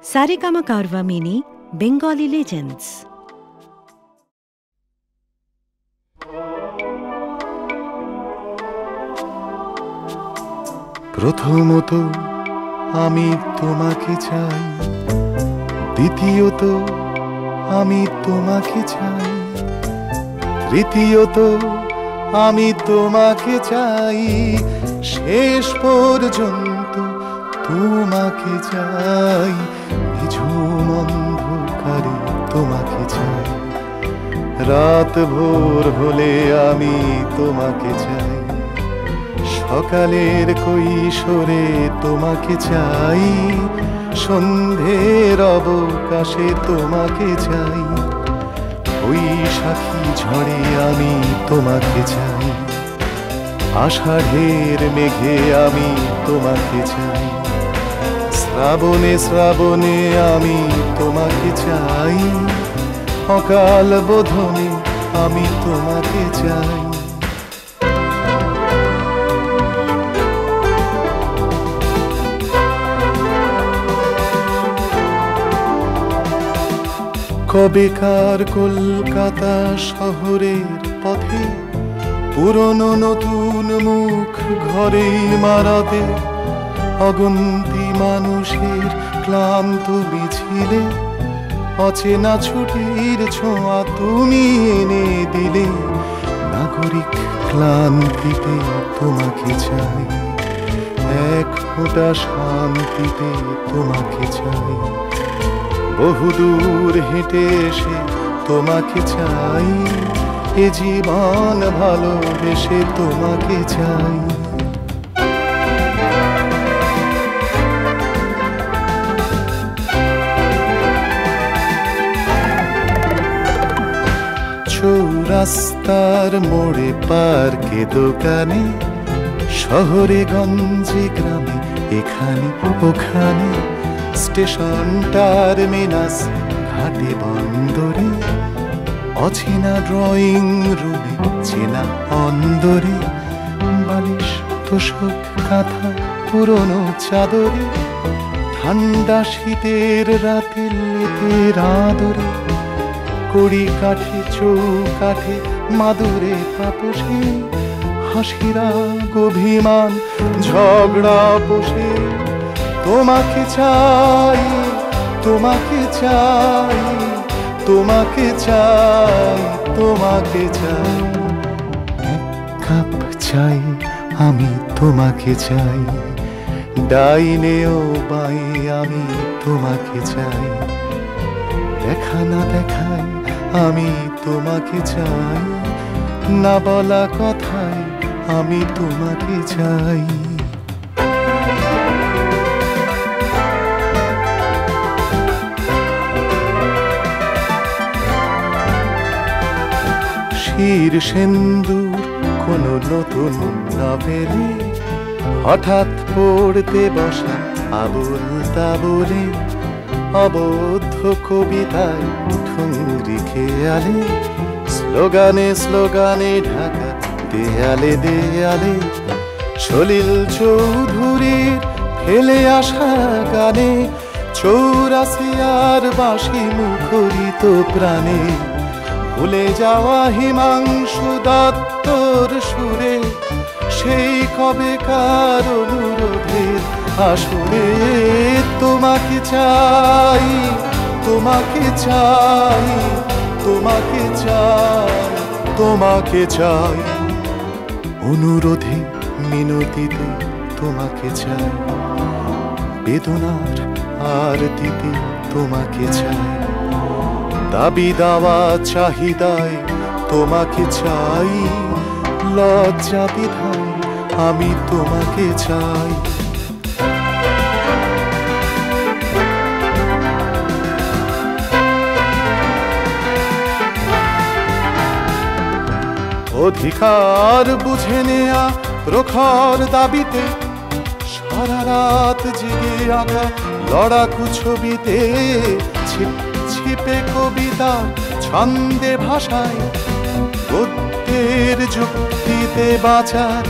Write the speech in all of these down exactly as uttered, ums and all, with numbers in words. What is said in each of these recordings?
Saregama Karva Mini Bengali Legends. প্রথমত আমি তোমাকে চাই, দ্বিতীয়ত আমি তোমাকে চাই, তৃতীয়ত আমি তোমাকে চাই, শেষ পর্যন্ত তোমাকে চাই, নিঝুম অন্ধকারে তোমাকে চাই, রাত ভোর হলে আমি তোমাকে চাই, সকালের কৈশোরে তোমাকে চাই, সন্ধ্যের অবকাশে তোমাকে চাই, বৈশাখী ঝড়ে আমি তোমাকে চাই, আষাঢ়ের মেঘে আমি তোমাকে চাই, শ্রাবণে শ্রাবণে আমি তোমাকে চাই, অকাল বোধনে আমি তোমাকে চাই। কবেকার কলকাতা শহরের পথে পুরনো নতুন মুখ ঘরেই মারাতে, অগন্তি মানুষের ক্লান্ত মিছিলে অচেনা ছুটির ছোঁয়া তুমি এনে দিলে, নাগরিক ক্লান্তিতে তোমাকে চাই, এক ফোঁটা শান্তিতে তোমাকে চাই, বহুদূর হেঁটে এসে তোমাকে চাই, এ জীবন ভালোবেসে তোমাকে চাই। চৌরাস্তার মোড়ে পার্কে দোকানে, শহরে গঞ্জে গ্রামে এখানে ওখানে, স্টেশন টার্মিনাস ঘাটে বন্দরে, অচেনা ড্রয়িং রুমে চেনা অন্দরে, বালিশ তোষক কাঁথা পুরনো চাদরে, ঠান্ডা শীতের রাতে লেপের আদরে, কড়ি কাঠে চৌকাঠে মাদুরে তাপসে, হাসিরা অভিমান ঝগড়া বসে, তোমাকে চাই, তোমাকে চাই, তোমাকে চাই, তোমাকে চাই, এক কাপ চাই আমি তোমাকে চাই, ডাইনে ও বাই আমি তোমাকে চাই, দেখা না দেখায় আমি তোমাকে চাই, না বলা কথায় আমি তোমাকে চাই। শির সেন্দুর কোন নতুন নভেলে, হঠাৎ পড়তে বসা আবুল তাবুলে, অবদ্ধ কবিতায় ঠুংরি খেয়ালে, স্লোগানে স্লোগানে ঢাকা দেয়ালে দেয়ালে, সলিল চৌধুরীর ফেলে আসা গানে, চৌরাসিয়ার বাঁশি মুখরিত প্রাণে, ভুলে যাওয়া হিমাংশু দত্তর সুরে, সেই কবেকার অনুরোধের আসরে, তোমাকে চাই, তোমাকে চাই, তোমাকে চাই, তোমাকে চাই, অনুরোধে মিনতিতে তোমাকে চাই, বেদনার আরতিতে তোমাকে চাই, দাবি দাওয়া চাহিদায় তোমাকে চাই, লজ্জা বিধায় আমি তোমাকে চাই। অধিকার বুঝে নেয়া প্রখর দাবিতে, সারা রাত জেগে আঁকা লড়াকু ছবিতে, ছিপে কবিতা ছন্দে ভাষায়, গদ্যের যুক্তিতে বাঁচার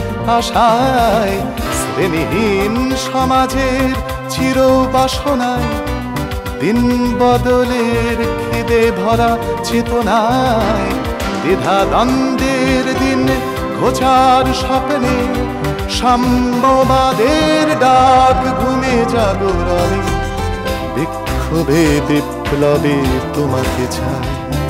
আশায়, শ্রেণীহীন সমাজের চির বাসনায়, দিন বদলের খিদে ভরা চেতনায় দ্বিধা দ্বন্দ্বের দিন ঘোচার স্বপ্নে সাম্যবাদের ডাক ঘুমে জাগরণে বিক্ষোভে বিপ্লবে তোমাকে চাই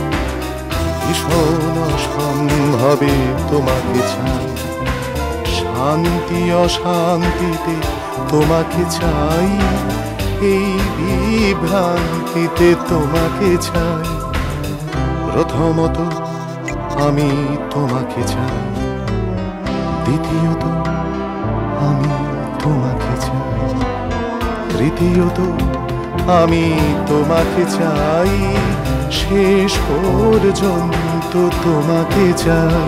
ভীষণ অসম্ভবে তোমাকে চাই শান্তি অশান্তিতে তোমাকে চাই এই বিভ্রান্তিতে তোমাকে চাই প্রথমত আমি তোমাকে চাই দ্বিতীয়ত আমি তোমাকে চাই তৃতীয়ত আমি তোমাকে চাই শেষ পর্যন্ত তোমাকে চাই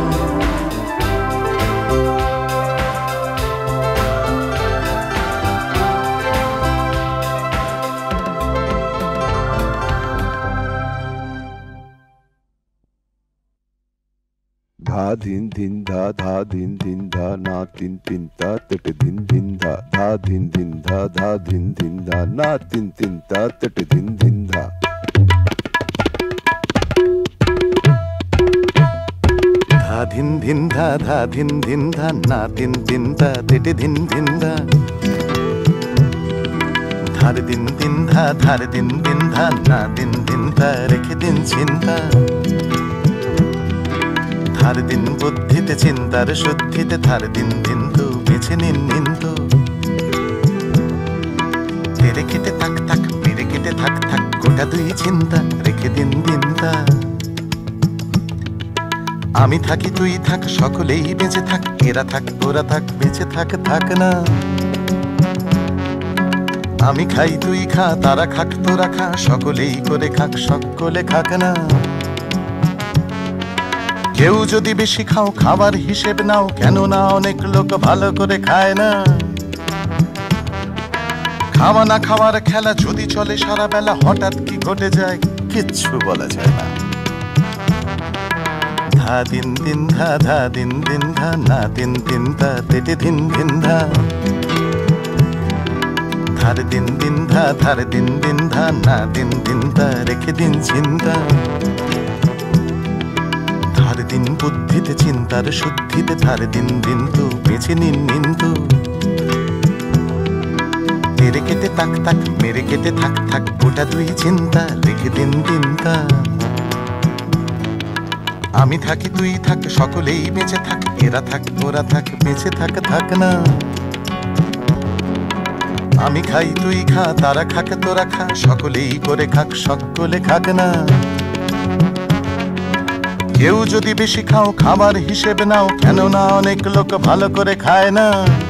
धा धिन धिन धा धा धिन धिन धा ना तिन तिन ता तट धिन धिन धा धा धिन धिन धा धा धिन धिन धा ना तिन तिन ता तट धिन धिन धा धा धिन धिन धा धा धिन धिन धा ना तिन तिन ता तट धिन धिन धा ধার দিন দিন ধা ধার দিন দিন ধা না দিন দিন ধা রেখে দিন চিন্তা ধার দিন বুদ্ধিতে চিন্তার শুদ্ধিতে ধার দিন দিন তো বেছে নিন নিন তো তেরে কেটে থাক থাক মেরে কেটে থাক থাক গোটা দুই চিন্তা রেখে দিন দিন তা আমি থাকি তুই থাক সকলেই বেঁচে থাক এরা থাক ওরা থাক বেঁচে থাক থাক না আমি খাই তুই খা তারা খাক তোরা খা সকলেই করে খাক সকলে খাক না কেউ যদি বেশি খাও খাবার হিসেব নাও কেন না অনেক লোক ভালো করে খায় না খাওয়া না খাওয়ার খেলা যদি চলে সারা বেলা হঠাৎ কি ঘটে যায় কিচ্ছু বলা যায় না ধা দিন দিন ধা ধা দিন দিন ধা না দিন দিন ধা তেটে দিন দিন ধা ধার দিন দিন ধা ধার দিন দিন ধা না দিন দিন ধা রেখে দিন চিন্তা ধার দিন বুদ্ধিতে চিন্তার শুদ্ধিতে ধার দিন দিন তো বেছে নিন নিন তো তেরে কেটে তাক তাক মেরে কেটে থাক থাক গোটা দুই চিন্তা রেখে দিন দিন তা আমি থাকি তুই থাক সকলেই বেঁচে থাক এরা থাক ওরা থাক বেঁচে থাক থাক না আমি খাই তুই খা তারা খাক তোরা খা সকলেই করে খাক সকলে খাক না কেউ যদি বেশি খাও খাবার হিসেব নাও কেন না অনেক লোক ভালো করে খায় না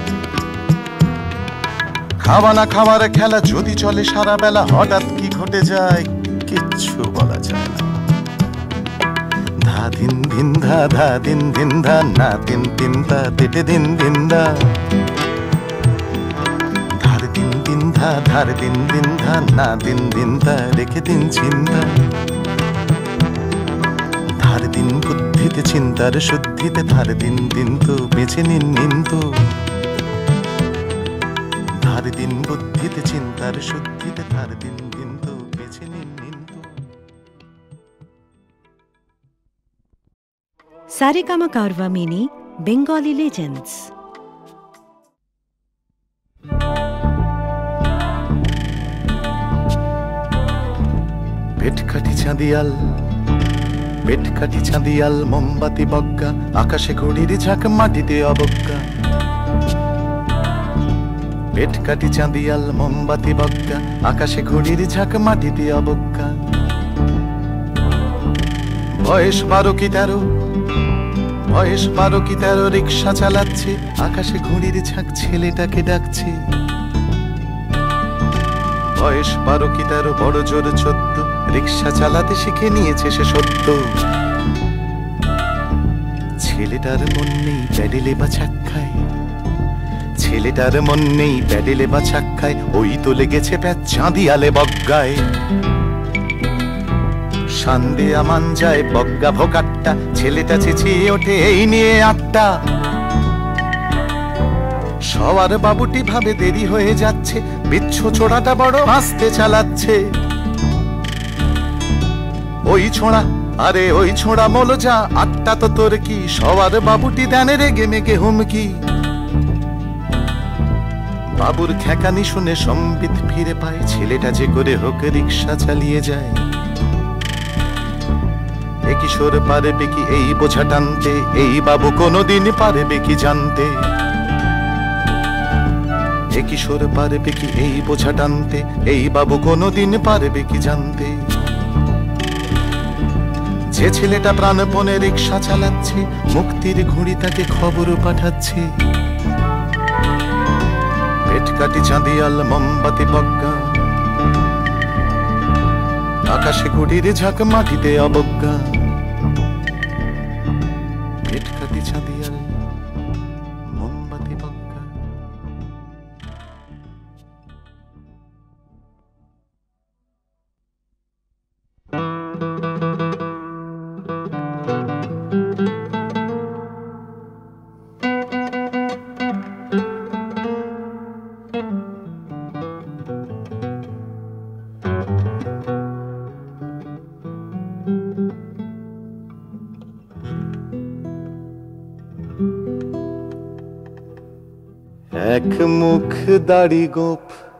খাওয়া না খাওয়ার খেলা যদি চলে সারা বেলা হঠাৎ কি ঘটে যায় কিচ্ছু বলা যায় না ধা দিন দিন ধা ধা দিন দিন ধা না তিন তিন তা তেটে দিন দিন দা ধার দিন দিন ধা ধার দিন দিন ধা না দিন দিন তা রেখে দিন চিন্তা ধার দিন বুদ্ধিতে চিন্তার শুদ্ধিতে ধার দিন দিন তো বেছে নিন নিন তো ধার দিন বুদ্ধিতে চিন্তার শুদ্ধিতে ধার দিন দিন তো বেছে নিন নিন তো সারেগামা কারভা মিনি বেঙ্গলি লেজেন্ডস পেটকাঠি চাঁদিয়াল পেটকাঠি চাঁদিয়াল মোমবাতি বজ্ঞা আকাশে ঘড়ির ঝাঁক মাটিতে অবজ্ঞা পেটকাঠি চাঁদিয়াল মোমবাতি বজ্ঞা আকাশে ঘড়ির ঝাঁক মাটিতে অবজ্ঞা বয়স বারো কি তেরো বয়স বারো কি তেরো রিক্সা চালাচ্ছে আকাশে ঘড়ির ঝাঁক ছেলেটাকে ডাকছে বয়স বারো কি তেরো বড় জোর চোদ্দ রিক্সা চালাতে শিখে নিয়েছে সে সত্য ছেলেটার মন নেই প্যাডেলে বা চাক্কায় ছেলেটার মন নেই প্যাডেলে বা চাক্কায় ওই তো লেগেছে প্যাচ চাঁদিয়ালে বজ্ঞায় সান্দে আমান যায় বজ্ঞা ভোকাট্টা ছেলেটা চেঁচিয়ে ওঠে এই নিয়ে আটটা সবার বাবুটি ভাবে দেরি হয়ে যাচ্ছে বিচ্ছু ছোড়াটা বড় আস্তে চালাচ্ছে ওই ছোঁড়া আরে ওই ছোঁড়া মলো যা, আটটা তো তোর কি সবার বাবুটি দেনে রেগে মেগে হুমকি। বাবুর খ্যাকানি শুনে সম্বিত ফিরে পায়, ছেলেটা যে করে হোক রিক্সা চালিয়ে যায়। এ কিশোর পারবে কি এই বোঝা টানতে, এই বাবু কোনোদিন পারবে কি জানতে। এ কিশোর পারবে কি এই বোঝা টানতে, এই বাবু কোনোদিন পারবে কি জানতে। যে ছেলেটা প্রাণপণে রিক্সা চালাচ্ছে, মুক্তির ঘুড়ি তাকে খবর পাঠাচ্ছে। পেট কাটি চাঁদিয়াল মোমবাতি বজ্ঞা, আকাশে কুটির ঝাঁক মাটিতে অবজ্ঞা। পেট কাটি চাঁদিয়াল মোমবাতি বজ্ঞা। এক মুখ দাড়ি গোপ,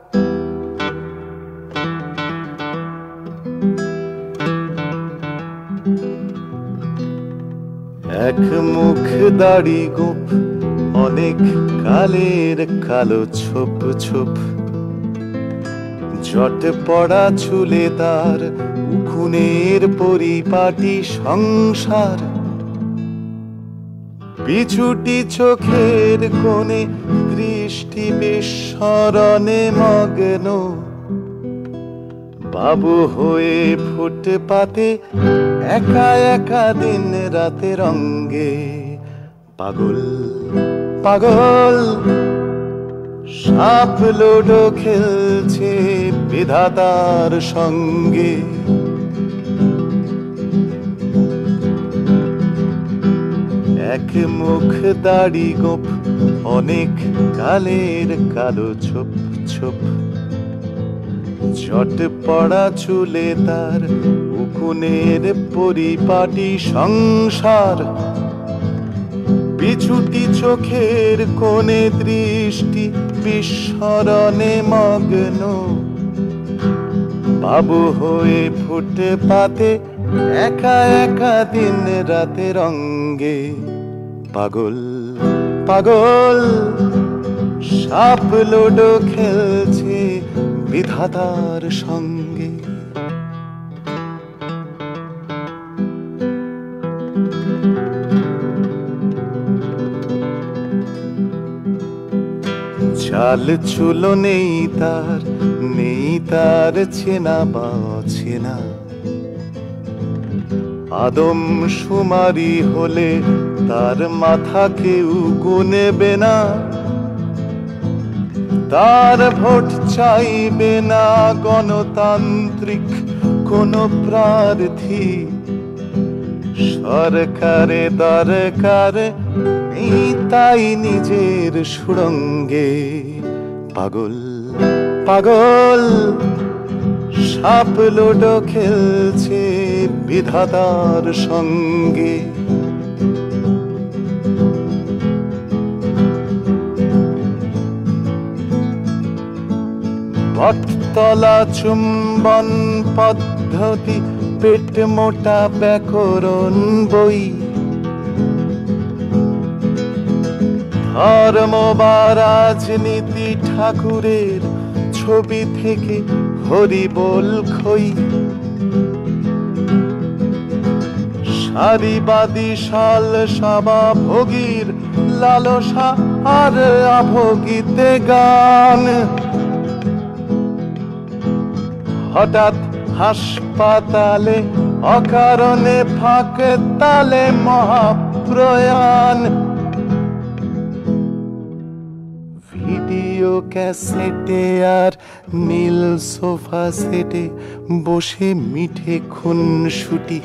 এক মুখ দাড়ি গোপ, অনেক কালের কালো ছোপ ছোপ। জট পড়া চুলে তার, উকুনের পরিপাটি সংসার। পিছুটি চোখের কোণে দৃষ্টি বিস্মরণে মগ্ন। বাবু হয়ে ফুটপাতে একা একা দিন রাতে রঙ্গে। পাগল পাগল সাপ লুডো খেলছে বিধাতার সঙ্গে। এক মুখ দাড়ি গোপ, অনেক কালের কালো ছোপ ছোপ। জট পড়া চুলে তার, উকুনের পরিপাটি সংসার। পিছুটি চোখের কোণে দৃষ্টি বিস্মরণে মগ্ন। বাবু হয়ে ফুটপাতে একা একা দিন রাতে রঙ্গে। পাগল পাগল সাপ লুডো খেলছে বিধাতার সঙ্গে। চাল চুলো নেই তার, নেই তার চেনা বা অচেনা। আদম শুমারি হলে তার মাথা কেউ গুনেবে না। তার ভোট চাইবে না গণতান্ত্রিক কোন প্রার্থী। সরকারে দরকার নেই তাই নিজের সুড়ঙ্গে। পাগল পাগল সাপ লুডো খেলছে বিধাতার সঙ্গে। বটতলা চুম্বন পদ্ধতি, পেট মোটা ব্যাকরণ বই। ধর্ম বা রাজনীতি ঠাকুরের ছবি থেকে হরিবোল খই। সারিবাদী শাল সাবা ভোগীর লালসা আর আভোগীতে গান। হঠাৎ হাসপাতালে অকারণে ফাঁক তালে মহাপ্রয়াণ। ভিডিও ক্যাসেটে আর নীল সোফা সেটে বসে মিঠে খুনসুটি।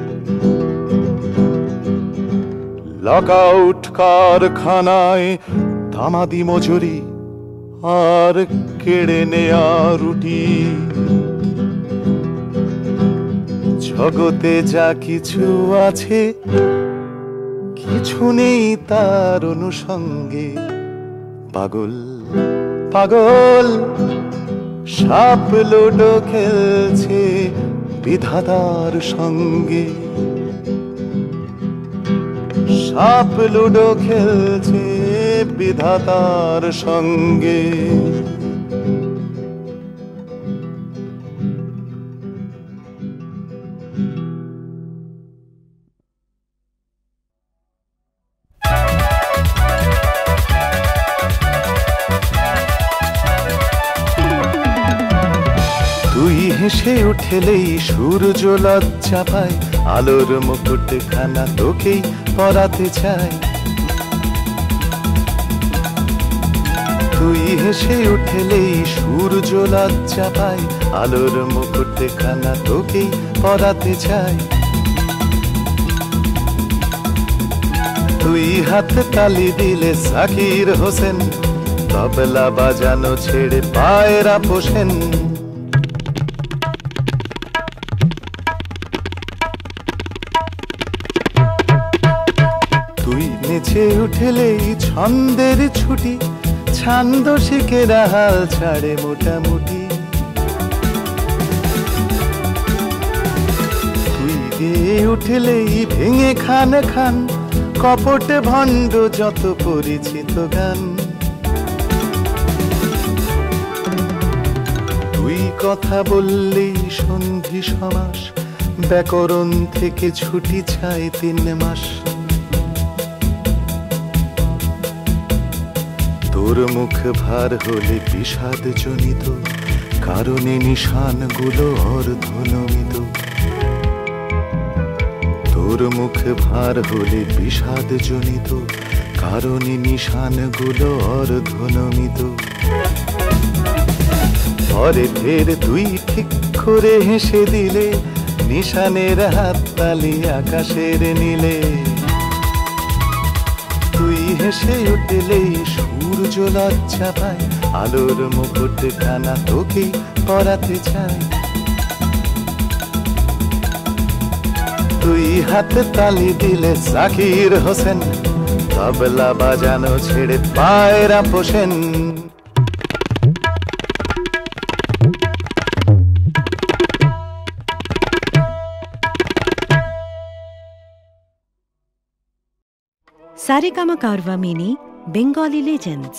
লকআউট কারখানায় দামাদি মজুরি আর কেড়ে নেয়া রুটি। জগতে যা কিছু আছে কিছু নেই তার অনুষঙ্গে। পাগল পাগল সাপ লুডো খেলছে বিধাতার সঙ্গে। সাপ লুডো খেলছে বিধাতার সঙ্গে। তুই হেসে উঠলেই সূর্য লজ্জা পায়, আলোর মুকুট খানা তোকেই পরাতে চায়। তুই হেসে উঠলেই সূর্য লজ্জা পায়, আলোর মুকুট খানা তোকেই পরাতে চায়। তুই হাত তালি দিলে জাকির হোসেন তবলা বাজানো ছেড়ে পায়রা পোষেন। নেচে উঠলেই ছন্দের ছুটি, ছান্দসিকেরা হাল ছাড়ে মোটামুটি। তুই গেয়ে উঠলেই ভেঙে খান খান কপট ভণ্ড যত পরিচিত গান। তুই কথা বললেই সন্ধি সমাস, ব্যাকরণ থেকে ছুটি চায় তিন মাস। তোর মুখ ভার হলে বিষাদ জনিত, কারণে নিশানগুলো অর্ধনমিত। তোর মুখ ভার হলে বিষাদ জনিত, কারণে নিশানগুলো অর্ধনমিত। পরে ফের তুই ঠিক করে হেসে দিলে নিশানের হাততালি আকাশের নীলে। তুই হেসে উঠলেই সূর্য লজ্জা পায়, আলোর মুকুট খানা তোকেই পরাতে চায়। তুই হাত তালি দিলে জাকির হোসেন তবলা বাজানো ছেড়ে পায়রা পোষেন। Saregama Carvaan mini Bengali legends.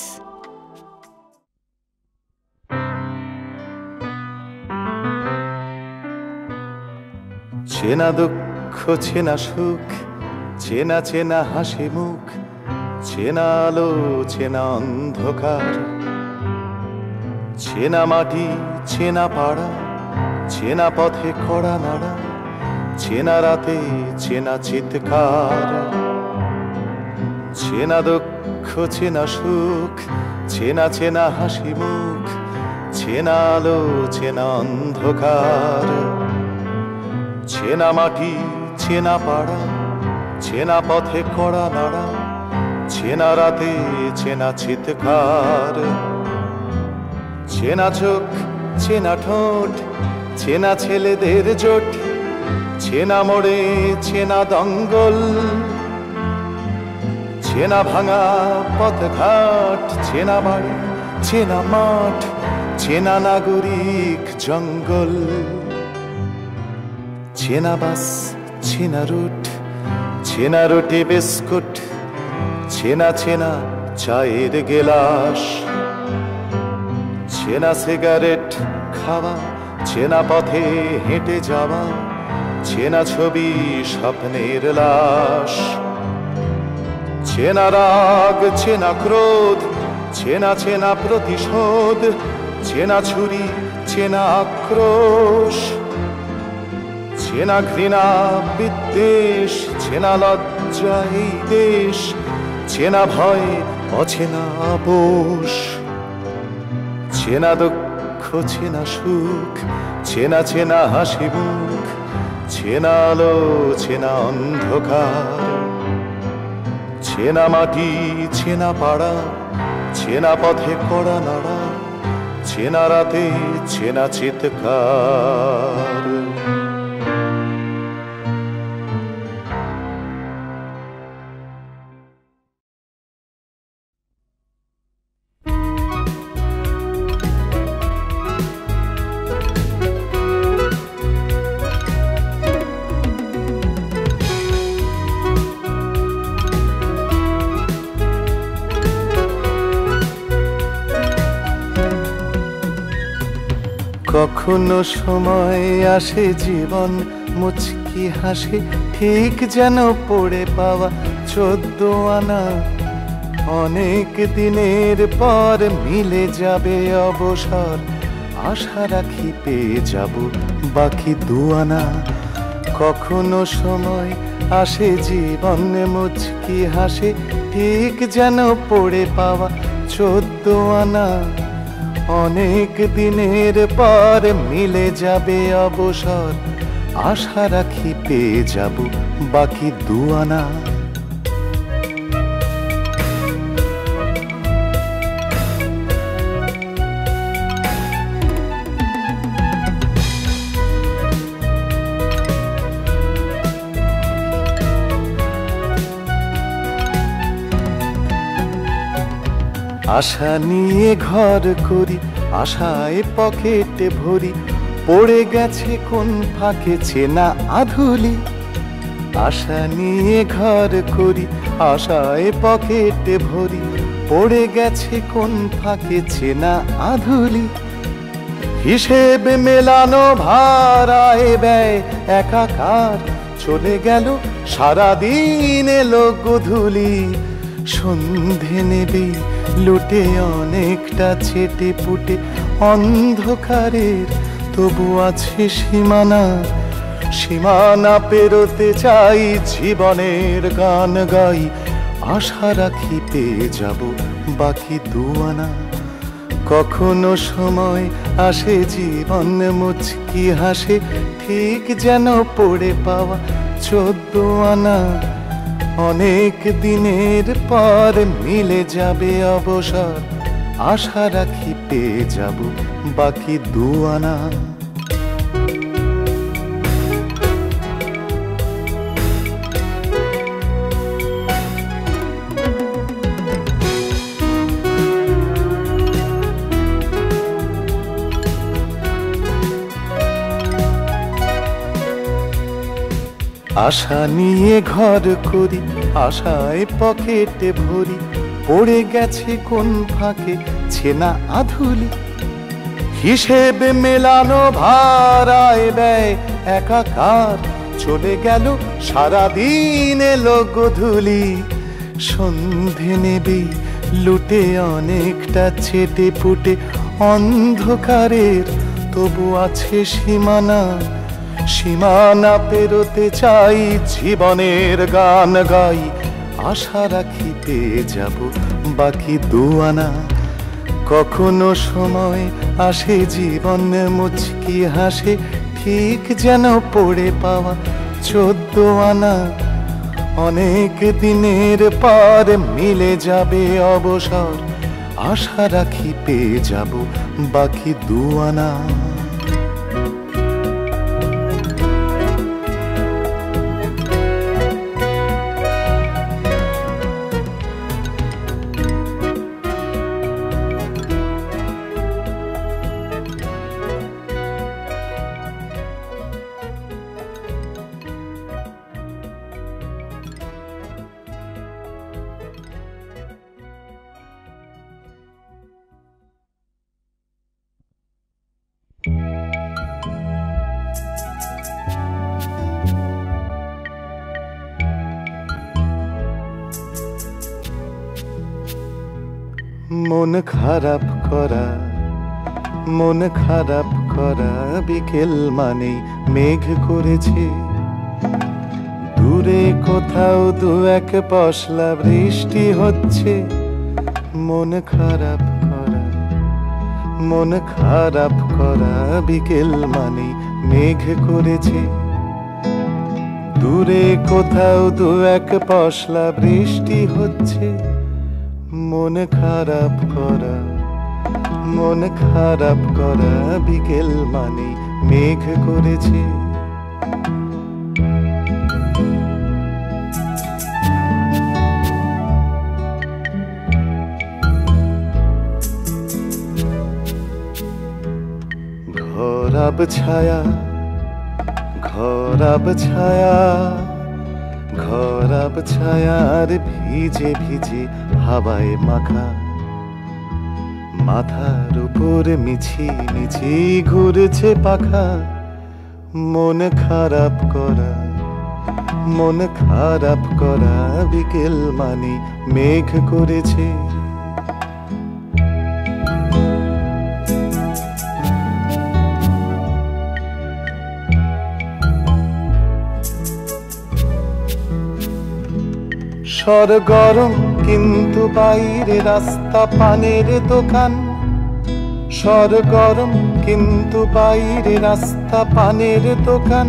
চেনা দুঃখ চেনা সুখ, চেনা চেনা হাসি মুখ, চেনা আলো চেনা অন্ধকার। চেনা মাটি চেনা পাড়া, চেনা পথে কড়া নাড়া, চেনা রাতে চেনা চিৎকার। চেনা দুঃখ চেনা সুখ, চেনা চেনা হাসি মুখ, চেনা আলো চেনা অন্ধকার। চেনা মাটি চেনা পাড়া, চেনা পথে কড়া নাড়া, চেনা রাতে চেনা চিৎকার। চেনা চোখ চেনা ঠোঁট, চেনা ছেলেদের জোট, চেনা মোড়ে চেনা দঙ্গল। চেনা ভাঙা পথ ঘাট, চেনা বাড়ি চেনা মাঠ, চেনা নাগরিক জঙ্গল। চেনা বাস চেনা রুট, চেনা রুটি বিস্কুট, চেনা চেনা চায়ের গেলাস। চেনা সিগারেট খাওয়া, চেনা পথে হেঁটে যাওয়া, চেনা ছবি স্বপ্নের লাশ। চেনা রাগ চেনা ক্রোধ, চেনা চেনা প্রতিশোধ, চেনা ছুরি চেনা আক্রোশ। চেনা ঘৃণা বিদ্বেষ, চেনা লজ্জা এই দেশ, চেনা ভয় অচেনা আপোষ। চেনা দুঃখ চেনা সুখ, চেনা চেনা হাসি মুখ, চেনা আলো চেনা অন্ধকার। চেনা মাটি চেনা পাড়া, চেনা পথে কড়া নাড়া, চেনা রাতে চেনা চিৎকার। কখনো সময় আসে জীবন মুচকি হাসে, ঠিক যেন পড়ে পাওয়া চোদ্দ আনা। অনেক দিনের পর মিলে যাবে অবসর, আশা রাখি পেয়ে যাব বাকি দুয়ানা। কখনো সময় আসে জীবন মুচকি হাসে, ঠিক যেন পড়ে পাওয়া চোদ্দ আনা। অনেক দিনের পর মিলে যাবে অবসর, আশা রাখি পেয়ে যাব বাকি দুয়ানা। আশা নিয়ে ঘর করি, আশায় পকেটে ভরি, পড়ে গেছে কোন ফাঁকে চেনা আধুলি। আশা নিয়ে ঘর করি, আশায় পকেটে ভরি, পড়ে গেছে কোন ফাঁকে চেনা আধুলি। হিসেব মেলানো ভাড়ায় ব্যয় একাকার, চলে গেল সারাদিন এলো গোধূলি। সন্ধে নেবে লুটে অনেকটা ছেটে পুটে অন্ধকারের, তবু আছে সীমানা। সীমানা পেরোতে চাই, জীবনের গান গাই, আশা রাখি পেয়ে যাব বাকি দুয়ানা। কখনো সময় আসে জীবন মুচকি হাসে, ঠিক যেন পড়ে পাওয়া চোদ্দ আনা। অনেক দিনের পর মিলে যাবে অবসর, আশা রাখি পেয়ে যাব বাকি দুয়ানা। আশা নিয়ে ঘর করি, আশায় পকেটে ভরি, পড়ে গেছে কোন ফাঁকে ছেনা আধুলি। হিসেব মেলানো ভাড়ায় ব্যয় একাকার, চলে গেল সারাদিন এলো গোধূলি। সন্ধে নেবে লুটে অনেকটা ছেটে পুটে অন্ধকারের, তবু আছে সীমানা। সীমানা পেরোতে চাই, জীবনের গান গাই, আশা রাখি পেয়ে যাব বাকি দুয়ানা। কখনো সময় আসে জীবন মুচকি হাসে, ঠিক যেন পড়ে পাওয়া চোদ্দ আনা। অনেক দিনের পর মিলে যাবে অবসর, আশা রাখি পেয়ে যাব বাকি দুয়ানা। মন খারাপ করা, মন খারাপ করা, বিকেল মানেই মেঘ করেছে। দূরে কোথাও দু এক পশলা বৃষ্টি হচ্ছে। মন খারাপ করা, মন খারাপ করা, বিকেল মানেই মেঘ করেছে। দূরে কোথাও দু এক পশলা বৃষ্টি হচ্ছে। মন খারাপ করা, মন খারাপ করা, বিকেল মানে মেঘ করেছে। ঘরাব ছায়া, ঘরাব ছায়া, ঘরাব ছায়ার ভিজে ভিজে হাওয়ায় মাখা। মাথার উপর মিছি মিছি ঘুরছে পাখা, মন খারাপ করা মন খারাপ করা বিকেল মানে মেঘ করেছে। সরগরম কিন্তু বাইরে রাস্তা পানের দোকান, সরগরম কিন্তু বাইরে রাস্তা পানের দোকান।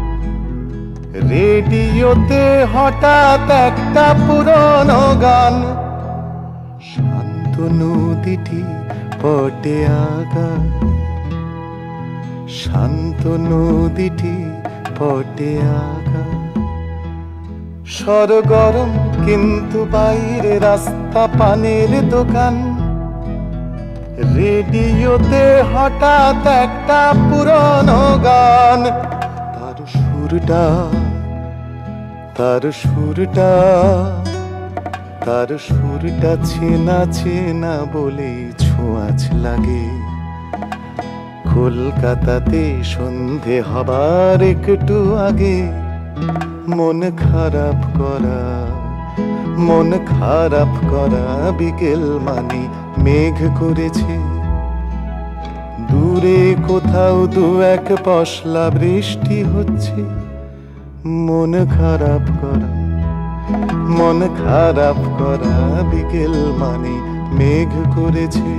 রেডিওতে হঠাৎ একটা পুরনো গান, শান্ত নদীটি পটে আগা, শান্ত নদীটি পটে আগা। সরগরম কিন্তু বাইরে রাস্তা পানের দোকান, রেডিওতে হঠাৎ একটা পুরনো গান। তার সুরটা তার সুরটা তার সুরটা চেনা চেনা বলেই ছোঁয়াচ লাগে। কলকাতাতে সন্ধে হবার একটু আগে মন খারাপ করা মন খারাপ করা বিকেল মানে মেঘ করেছে। দূরে কোথাও দু এক পশলা বৃষ্টি হচ্ছে, মন খারাপ করা মন খারাপ করা বিকেল মানে মেঘ করেছে।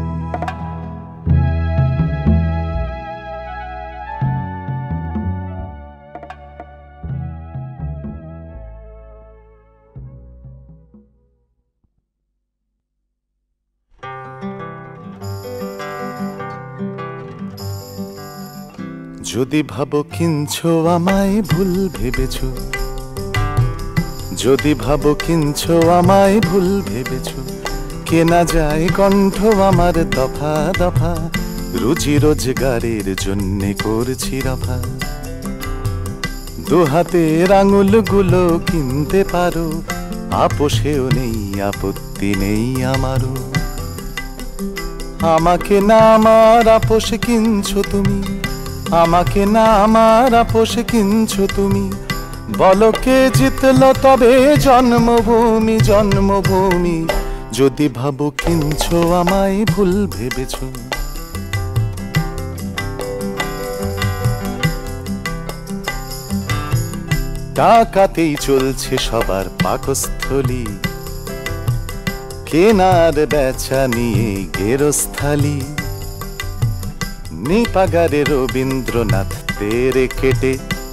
যদি ভাবো কিনছো আমায় ভুল ভেবেছ, যদি ভাবো কিনছো আমায় ভুল ভেবেছ, কেনা যায় কণ্ঠ আমার দফা দফা, রুজি রোজগারের জন্যে করছি রফা। দু হাতের আঙুলগুলো কিনতে পারো, আপোষেও নেই আপত্তি নেই আমারও। আমাকে না আমার আপোষ কিনছো তুমি, আমাকে না আমার আপোষ কিনছো তুমি। বলো কে জিতলো তবে জন্মভূমি জন্মভূমি, যদি ভাবো কিনছো আমায় ভুল ভেবেছ। টাকাতেই চলছে সবার পাকস্থলী, কেনার বেচা নিয়ে গেরস্থালি। নিপাগারে রবীন্দ্রনাথ তেরে কেটে,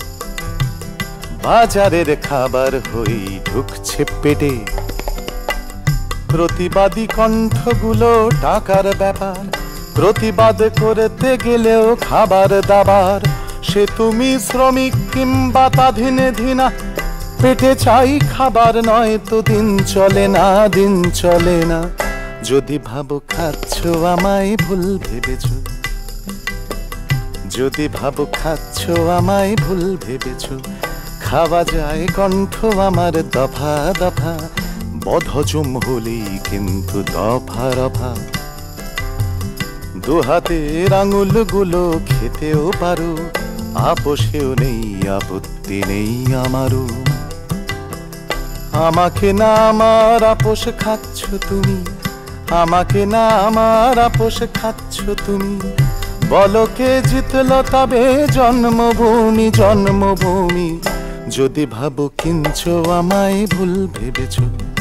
বাজারের খাবার হই ঢুকছে পেটে। প্রতিবাদী কণ্ঠগুলো টাকার ব্যাপার, প্রতিবাদ করতে গেলেও খাবার দাবার। সে তুমি শ্রমিক কিংবা তাধীনে ধীনা, পেটে চাই খাবার নয় তো দিন চলে না দিন চলে না। যদি ভাবো খাচ্ছো আমায় ভুল ভেবেছ, যদি ভাবো খাচ্ছো আমায় ভুল ভেবেছ। খাওয়া যায় কণ্ঠ আমার দফা দফা, বদহজম হলেই কিন্তু দফা রফা। দু হাতের আঙুলগুলো খেতেও পারো, আপোষেও নেই আপত্তি নেই আমারও। আমাকে না আমার আপোষ খাচ্ছো তুমি, আমাকে না আমার আপোষ খাচ্ছো তুমি। বলো কে জিতলো তবে জন্মভূমি জন্মভূমি, যদি ভাবো কিনছো আমায় ভুল ভেবেছ।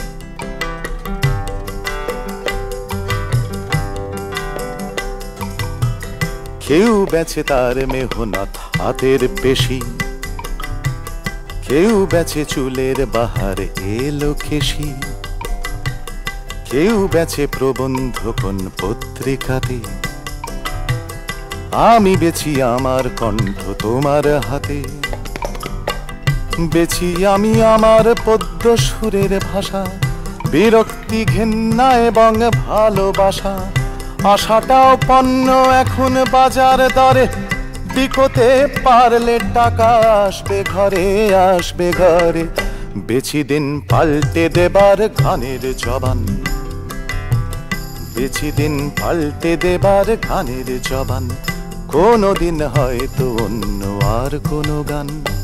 কেউ বেচে তার মেহনত হাতের পেশি, কেউ বেচে চুলের বাহার এলো কেশি। কেউ বেচে প্রবন্ধ কোন পত্রিকাতে, আমি বেছি আমার কণ্ঠ তোমার হাতে। বেছি আমি আমার পদ্য সুরের ভাষা, বিরক্তি ঘেন্না এবং ভালোবাসা। আশাটাও পণ্য এখন বাজার দরে, বিকোতে পারলে টাকা আসবে ঘরে আসবে ঘরে। বেছি দিন পাল্টে দেবার গানের জবান, বেশি দিন পাল্টে দেবার গানের জবান, কোনো দিন হয়তো অন্য আর কোনো গান।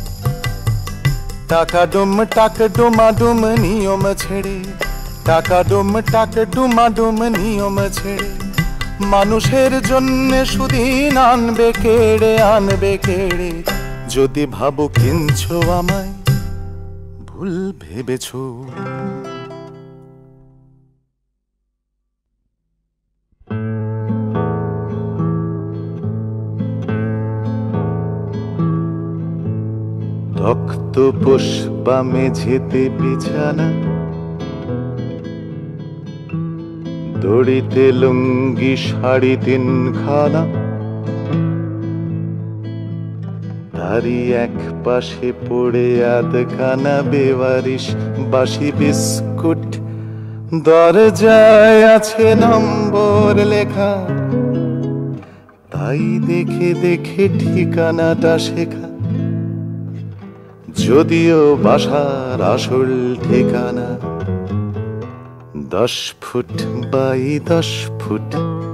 টাকা ডুম টাক ডুমা ডুম নিয়ম ছেড়ে, টাকা ডুম টাক ডুমা ডুম নিয়ম ছেড়ে, মানুষের জন্য সুদিন আনবে কেড়ে, আনবে কেড়ে। যদি ভাবো কিনছো আমায়, ভুল ভেবেছো। তক্তপোষ বা মেঝেতে বিছানা, দড়িতে লুঙ্গি শাড়ি তিনখানা, তারই এক পাশে পড়ে আধখানা বেওয়ারিশ বাসি বিস্কুট। দরজায় আছে নম্বর লেখা, তাই দেখে দেখে ঠিকানাটা শেখা, যদিও বাসার আসল ঠিকানা দশ ফুট বাই দশ ফুট।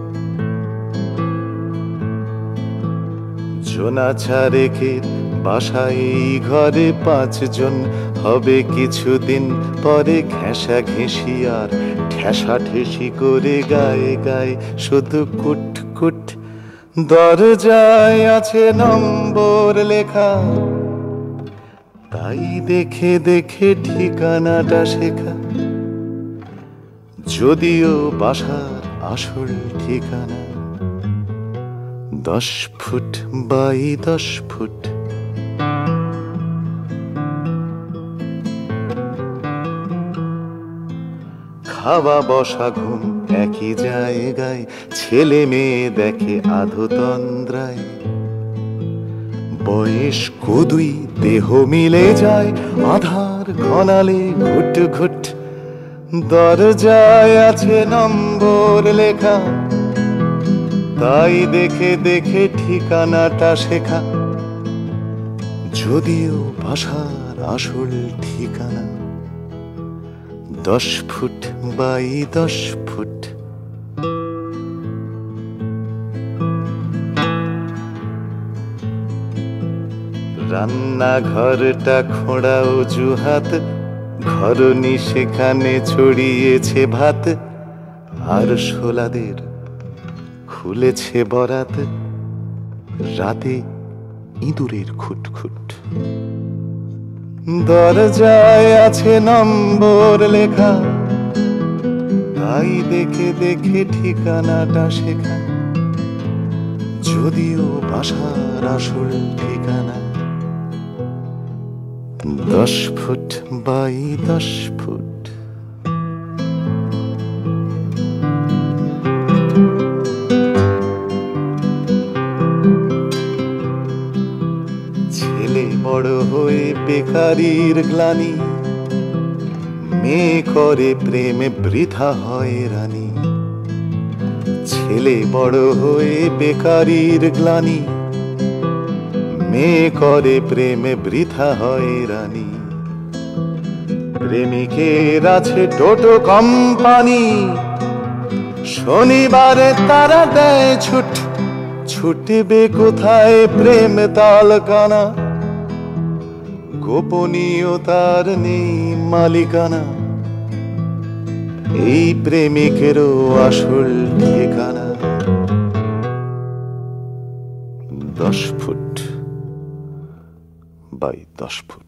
জোনাছা রেখে বাসায় এই ঘরে পাঁচজন হবে, কিছুদিন পরে ঘেঁষা ঘেঁষি আর ঠেসা ঠেসি করে গায়ে গায়ে শুধু কুট কুট। দরজায় আছে নম্বর লেখা, তাই দেখে দেখে ঠিকানাটা শেখা, যদিও বাসার আসল ঠিকানা দশ ফুট বাই দশ ফুট। খাওয়া বসা ঘুম একই জায়গায়, ছেলে মেয়ে দেখে আধতন্দ্রায়। বয়স কদুই দেহ মিলে যায়, আধার ঘনালে ঘুট ঘুট। দরজায় আছে নম্বর লেখা, তাই দেখে দেখে ঠিকানাটা শেখা, যদিও বাসার আসল ঠিকানা দশ ফুট বাই দশ ফুট। রান্নাঘরটা খোঁড়া অজুহাত, ঘরনি সেখানে ছড়িয়েছে ভাত, আর শোলাদের খুলেছে বরাত, রাতে ইঁদুরের খুটখুট। দরজায় আছে নম্বর লেখা, তাই দেখে দেখে ঠিকানাটা শেখা, যদিও বাসার আসল ঠিকানা দশ ফুট বাই দশ ফুট। ছেলে বড় হয়ে বেকারির গ্লানি, মেয়ে করে প্রেমে বৃথা হয় রানী। ছেলে বড় হয়ে বেকারির গ্লানি, মেয়ে করে প্রেমে বৃথা হয় রানী। প্রেমিকের আছে টোটো কোম্পানি, শনিবারে তারা দেয় ছুট। ছুটবে কোথায় প্রেম তালকানা, গোপনীয়তার নেই মালিকানা। এই প্রেমিকেরও আসল ঠিকানা দশ ফুট বাই দশ ফুট।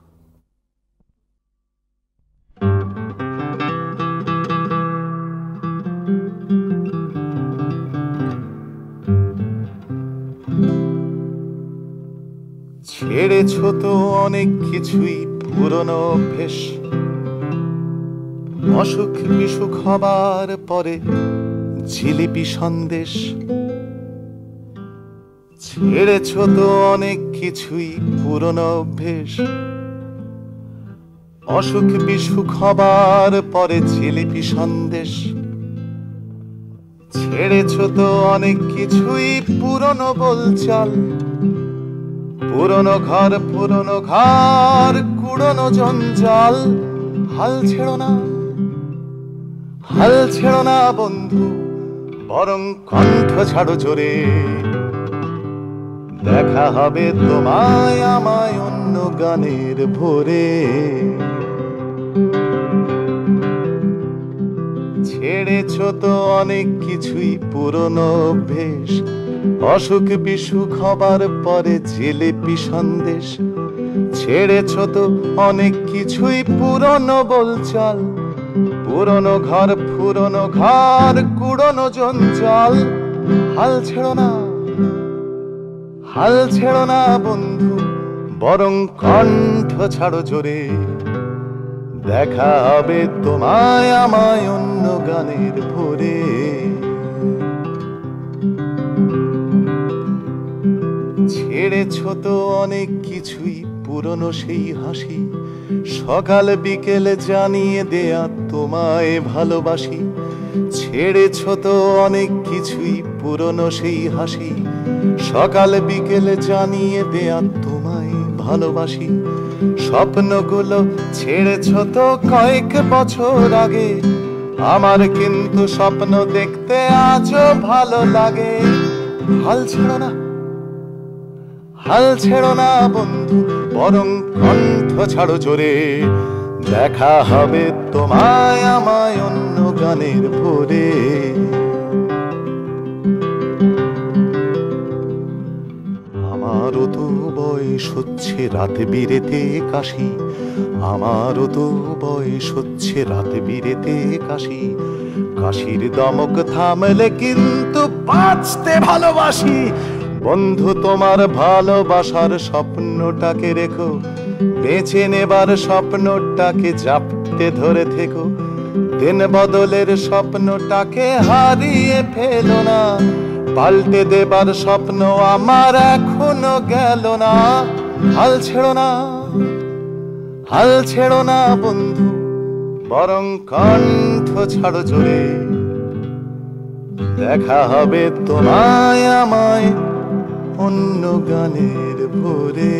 ছেড়েছ তো অনেক কিছুই পুরনো অভ্যেস, অসুখ বিসুখ হবার পরে জিলিপি সন্দেশ। ছেড়েছ তো অনেক কিছুই পুরনো অভ্যেস, অসুখ বিসুখ হবার পরে জিলিপি সন্দেশ। ছেড়েছ তো অনেক কিছুই পুরনো বলচাল, পুরনো ঘর পুরনো ঘর কুড়নো জঞ্জাল। হাল ছেড়ো না, হাল ছেড়ো না বন্ধু, বরং কণ্ঠ ছাড়ো জোরে। দেখা হবে তোমায় আমায় অন্য গানের ভোরে। ছেড়েছ তো অনেক কিছুই পুরনো অভ্যেস, অসুখ বিসুখ হবার পরে জিলিপি সন্দেশ। ছেড়েছ তো অনেক কিছুই পুরনো বলচাল, পুরনো ঘর পুরনো ঘর কুড়নো জঞ্জাল। হাল ছেড়ো না, হাল ছেড়ো না বন্ধু, বরং কণ্ঠ ছাড়ো জোরে। দেখা হবে তোমায় আমায় অন্য গানের ভোরে। ছেড়েছ তো অনেক কিছুই পুরনো সেই হাসি, সকাল বিকেল জানিয়ে দেয়া তোমায় ভালোবাসি। ছেড়েছ তো অনেক কিছুই পুরনো সেই হাসি, সকাল বিকেল জানিয়ে দেয়া তোমায় ভালোবাসি। স্বপ্নগুলো ছেড়েছ তো কয়েক বছর আগে, আমার কিন্তু স্বপ্ন দেখতে আজও ভালো লাগে। হাল ছেড়ো না, হাল ছেড়ো না বন্ধু, বরং কণ্ঠ ছাড়ো জোরে। দেখা হবে তোমায় আমায় অন্য গানের ভোরে। আমারও তো বয়স হচ্ছে রাত বিরেতে কাশি, আমারও তো বয়স হচ্ছে রাত বিরেতে কাশি। কাশির দমক থামলে কিন্তু বাঁচতে ভালোবাসি। বন্ধু তোমার ভালোবাসার স্বপ্নটাকে রেখো, বেঁচে নেবার স্বপ্নটাকে জাপটে ধরে থেকো। দিন বদলের স্বপ্নটাকে হারিয়ে ফেলো না, পাল্টে দেবার স্বপ্ন আমার এখনো গেল না। হাল ছেড়ো না, হাল ছেড়ো না বন্ধু, বরং কণ্ঠ ছাড়ো জোরে। দেখা হবে তোমায় আমায় অন্য গানের ভোরে।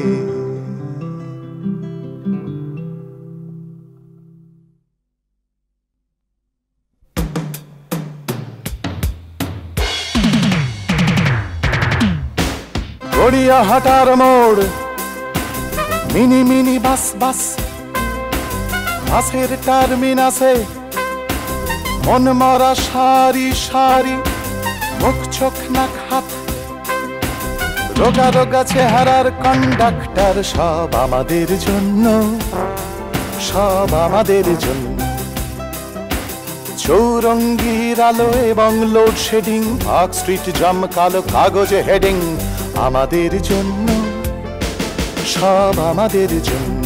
গড়িয়াহাটার মোড়, মিনি মিনি বাস বাস, বাসের টার্মিনাসে মন মরা সারি সারি, মুখ চোখ নাক হাত, রোগা রোগা চেহারার কন্ডাক্টর। সব আমাদের জন্য, সব আমাদের জন্য। চৌরঙ্গির আলো এবং লোডশেডিং, পার্ক স্ট্রিট জাম কালো কাগজে হেডিং, আমাদের জন্য, সব আমাদের জন্য।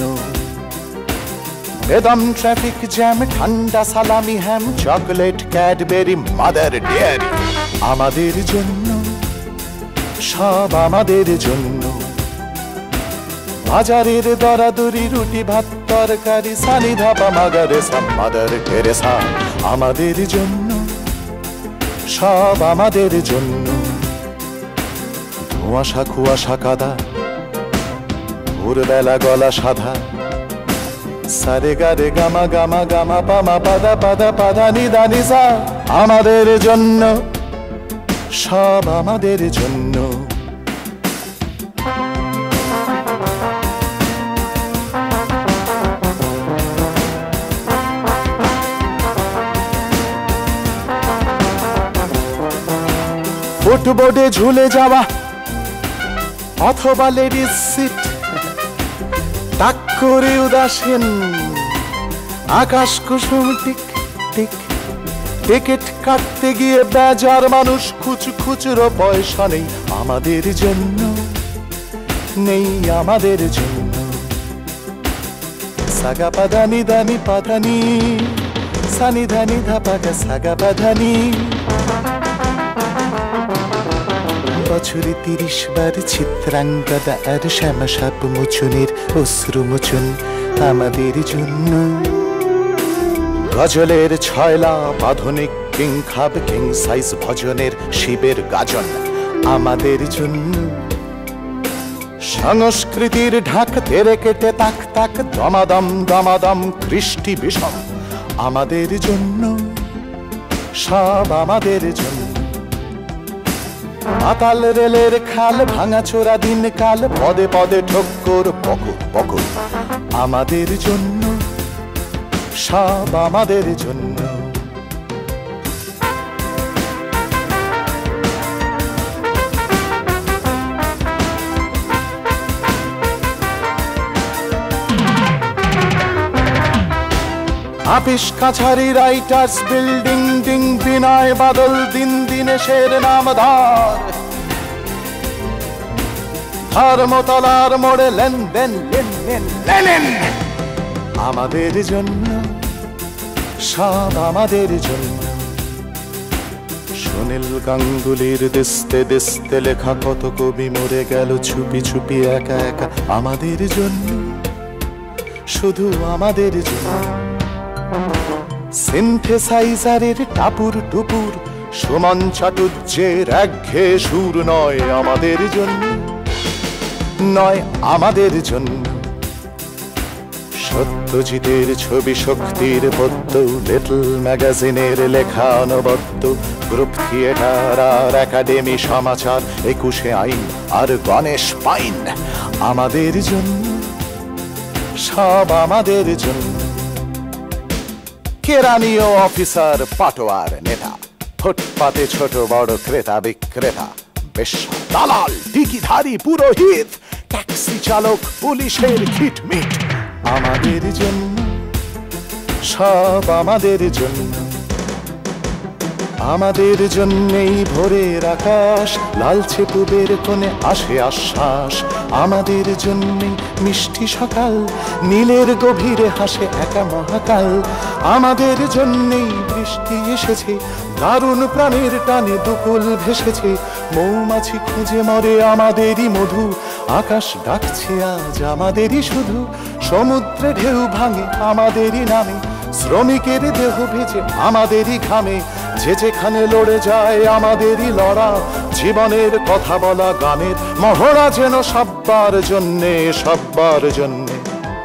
বেদম ট্রাফিক জ্যাম, ঠান্ডা salami ham, chocolate Cadbury Mother Dairy, আমাদের জন্য, সব আমাদের জন্য। বাজারের দরাদরি রুটি ভাত তরকারি, সানি ধাবা মাগারে সাম মাদার টেরেসা, আমাদের জন্য, সব আমাদের জন্য। ধোঁয়াশা কুয়াশা কাদা, ভোরবেলা গলা সাধা, সারে গারে গামা গামা গামা পামা পাদা পাদা পাদা নিদা নিসা, আমাদের জন্য, সব আমাদের জন্য। ফুটবোর্ডে ঝুলে যাওয়া অথবা লেডিস সিট, তাক করে উদাসীন আকাশ কুসুম টিক টিক। টিকিট কাটতে গিয়ে বেজার মানুষ, খুচু খুচরো পয়সা নেই, আমাদের জন্য, নেই আমাদের জন্য। সাগা পাধানি দানি পাধানি, সানি ধানি ধাপাগা সাগা পাধানি। বছরে তিরিশ বার চিত্রাঙ্গদা আর শ্যামা সাপ মোচনের অশ্রু মোচন, আমাদের জন্য। গজলের ছয়লা আধুনিক কিং খাব কিং সাইজ ভজনের শিবের গাজন, আমাদের জন্য। সংস্কৃতির ঢাক তেরে কেটে তাক তাক দমাদম দমাদম কৃষ্টি বিষম, আমাদের জন্য, সব আমাদের জন্য। মাতাল রেলের খাল, ভাঙা চোরা দিন কাল, পদে পদে ঠক্কর, পকর পকর। আমাদের জন্য, সব আমাদের জন্য। আপিস কাছারি রাইটার্স বিল্ডিং ডিং, বিনয় বাদল দিন দিনেশের নামধার। ধর্মতলার মোড়ে লেনদেন লেনদেন লেনেন। আমাদের জন্য, সব আমাদের জন্য। সুনীল গাঙ্গুলির দিস্তে দিস্তে লেখা কত কবি মরে গেল চুপি চুপি একা একা। আমাদের জন্য, শুধু আমাদের জন্য। সিনথেসাইজারের টাপুর টুপুর, সুমন চাটুর্যের একঘেয়ে সুর নয় আমাদের জন্য, নয় আমাদের জন্য। সত্যজিতের ছবি শক্তির পদ্য, লিটল ম্যাগাজিনের লেখা অনবদ্য, গ্রুপ থিয়েটার আর একাডেমি সমাচার, একুশে আইন আর গণেশ পাইন। আমাদের জন্য, সব আমাদের জন্য। কেরানীয় অফিসার, পাটোয়ার নেতা, ফুটপাতে ছোট বড় ক্রেতা বিক্রেতা, বেশ্যা দালাল, টিকিধারী পুরোহিত, ট্যাক্সি চালক, পুলিশের খিটমিট। আমাদের জন্য, সব আমাদের জন্য। আমাদের জন্যেই ভোরের আকাশ, লালচে পুবের কোণে আসে আশ্বাস। আমাদের জন্যেই মিষ্টি সকাল, নীলের গভীরে হাসে একা মহাকাল। আমাদের জন্যেই বৃষ্টি এসেছে, দারুণ প্রাণের টানে দুকুল ভেসেছে। মৌমাছি খুঁজে মরে আমাদেরই মধু, আকাশ ডাকছে আজ আমাদেরই শুধু। সমুদ্রে ঢেউ ভাঙে আমাদেরই নামে, শ্রমিকের দেহ ভেজে আমাদেরই ঘামে। যে যেখানে লড়ে যায় আমাদেরই লড়া, জীবনের কথা বলা গানের মহড়া যেন সব্বার জন্যে, সব্বার জন্যে।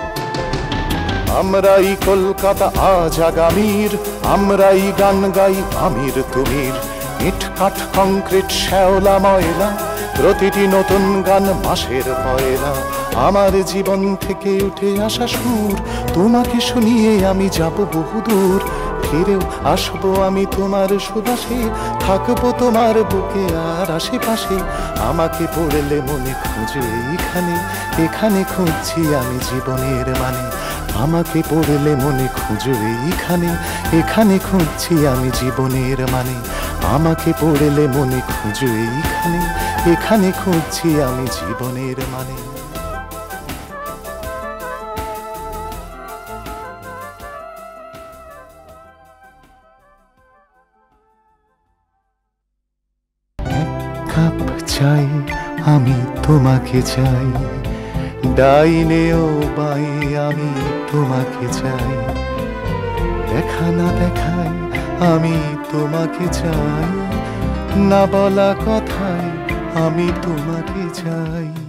আমরাই কলকাতা আজ আগামীর, আমরাই গান গাই আমির তুমির। ইট কাঠ কংক্রিট শ্যাওলা ময়লা, প্রতিটি নতুন গান মাসের পয়লা। আমার জীবন থেকে উঠে আসা সুর, তোমাকে শুনিয়ে আমি যাব বহুদূর। ফিরেও আসবো আমি তোমার সুবাসে, থাকবো তোমার বুকে আর আশেপাশে। আমাকে পড়লে মনে খুঁজে এইখানে, এখানে খুঁজছি আমি জীবনের মানে। আমাকে পড়লে মনে খুঁজো এইখানে, এখানে খুঁজছি আমি জীবনের মানে। আমাকে পড়লে মনে খুঁজো এইখানে, এখানে খুঁজছি আমি জীবনের মানে। কাপ চাই আমি তোমাকে চাই, ডাইনে ও বাই আমি তোমাকে চাই। দেখা না দেখাই আমি তোমাকে চাই, না বলা কথায় আমি তোমাকে চাই।